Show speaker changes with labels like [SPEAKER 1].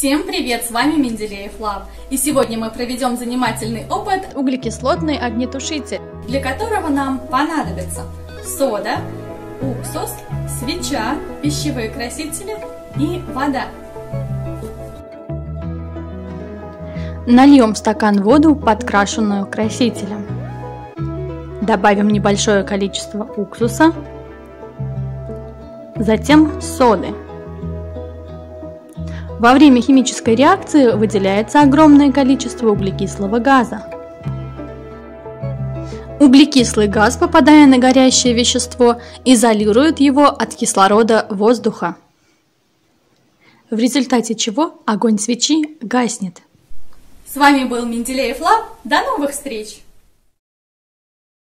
[SPEAKER 1] Всем привет, с вами Менделеев Лаб, и сегодня мы проведем занимательный опыт
[SPEAKER 2] углекислотный огнетушитель,
[SPEAKER 1] для которого нам понадобится сода, уксус, свеча, пищевые красители и вода.
[SPEAKER 2] Нальем в стакан воду, подкрашенную красителем. Добавим небольшое количество уксуса, затем соды. Во время химической реакции выделяется огромное количество углекислого газа. Углекислый газ, попадая на горящее вещество, изолирует его от кислорода воздуха, в результате чего огонь свечи гаснет.
[SPEAKER 1] С вами был Менделеев Лаб. До новых встреч!